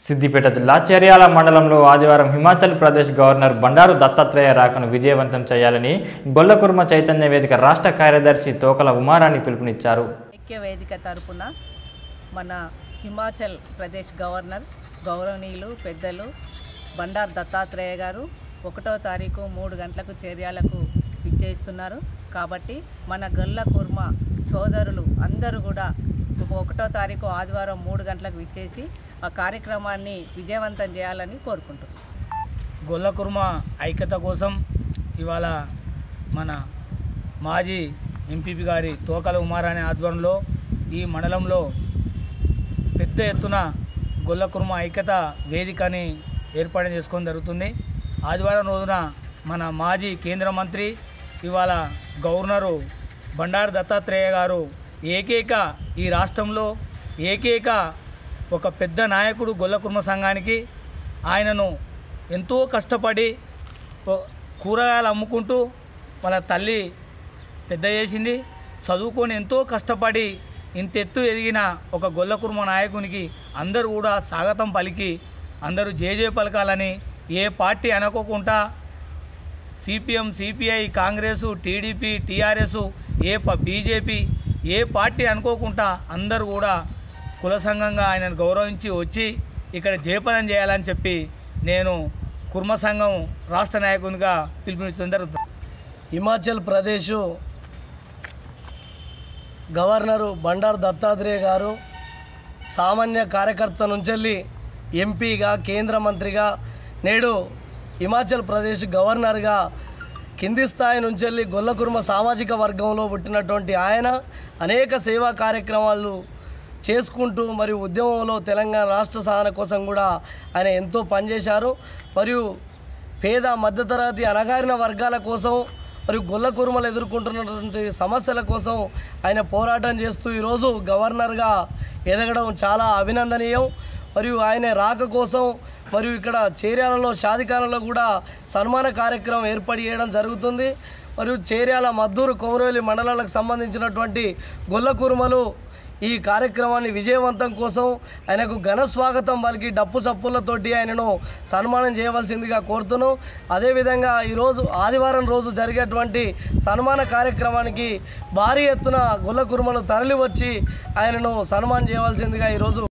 సిద్దిపేట జిల్లా చేర్యాల మండలంలో ఆదివారం హిమాచల్ ప్రదేశ్ గవర్నర్ బండారు దత్తాత్రేయ రాకను విజయవంతం చేయాలని గొల్లకుర్మ చైతన్య వేదిక రాష్ట్ర కార్యదర్శి తోకల ఉమారాణి పిలుపునిచ్చారు. ఐక్య వేదిక తరపున మన హిమాచల్ ప్రదేశ్ గవర్నర్ గౌరవనీయులు పెద్దలు బండారు దత్తాత్రేయ గారు 1వ తారీఖు 3 గంటలకు చేర్యాలకు విచ్చేస్తున్నారు. కాబట్టి మన గొల్లకుర్మ సోదరులు అందరూ కూడా 1వ తారీఖు ఆదివారం 3 గంటలకు విచ్చేసి ఆ కార్యక్రమాన్ని విజయవంతం చేయాలని కోరుకుంటున్నాం. గొల్లకుర్మ ఐక్యత కోసం ఇవాళ మన మాజీ ఎంపీపీ గారి తోకల ఉమారాణి ఆధ్వర్యంలో ఈ మండలంలో పెద్ద ఎత్తున గొల్లకుర్మ ఐక్యత వేదికని ఏర్పాటు చేసుకోవడం జరుగుతుంది. ఆదివారం రోజున మన మాజీ కేంద్ర మంత్రి ఇవాళ గవర్నరు బండారు దత్తాత్రేయ గారు ఈ రాష్ట్రంలో ఏకైక ఒక పెద్ద నాయకుడు గొల్లకుర్మ సంఘానికి. ఆయనను ఎంతో కష్టపడి కూరగాయలు అమ్ముకుంటూ వాళ్ళ తల్లి పెద్ద చేసింది. చదువుకొని ఎంతో కష్టపడి ఇంతెత్తు ఎదిగిన ఒక గొల్లకుర్మ నాయకునికి అందరూ కూడా స్వాగతం పలికి అందరూ జేజే పలకాలని, ఏ పార్టీ అనుకోకుండా CPM, CPI, Congress, TDP, TRS, BJP ఏ పార్టీ అనుకోకుండా అందరూ కూడా కుల సంఘంగా ఆయనను గౌరవించి వచ్చి ఇక్కడ జయపదం చేయాలని చెప్పి నేను కుర్మ సంఘం రాష్ట్ర నాయకునిగా పిలుపునిచ్చడం జరుగుతుంది. హిమాచల్ ప్రదేశ్ గవర్నరు బండారు దత్తాత్రేయ గారు సామాన్య కార్యకర్త నుంచి ఎంపీగా, కేంద్ర మంత్రిగా, నేడు హిమాచల్ ప్రదేశ్ గవర్నర్గా కింది స్థాయి నుంచి గొల్లకుర్మ సామాజిక వర్గంలో పుట్టినటువంటి ఆయన అనేక సేవా కార్యక్రమాలు చేసుకుంటూ మరియు ఉద్యమంలో తెలంగాణ రాష్ట్ర సాధన కోసం కూడా ఆయన ఎంతో పనిచేశారు. మరియు పేద మధ్యతరగతి అణగారిన వర్గాల కోసం మరియు గొల్లకుర్మలు ఎదుర్కొంటున్నటువంటి సమస్యల కోసం ఆయన పోరాటం చేస్తూ ఈరోజు గవర్నర్గా ఎదగడం చాలా అభినందనీయం. మరియు ఆయన రాక కోసం మరియు ఇక్కడ చేర్యాలలో షాదిఖానాలో కూడా సన్మాన కార్యక్రమం ఏర్పాటు చేయడం జరుగుతుంది. మరియు చేర్యాల, మద్దూరు, కొమరోలి మండలాలకు సంబంధించినటువంటి గొల్లకుర్మలు ఈ కార్యక్రమాన్ని విజయవంతం కోసం ఆయనకు ఘన స్వాగతం పలికి డప్పు చప్పులతోటి ఆయనను సన్మానం చేయవలసిందిగా కోరుతున్నాం. అదేవిధంగా ఈరోజు ఆదివారం రోజు జరిగేటువంటి సన్మాన కార్యక్రమానికి భారీ ఎత్తున గొల్లకుర్మలు తరలి వచ్చి ఆయనను సన్మానం చేయవలసిందిగా ఈరోజు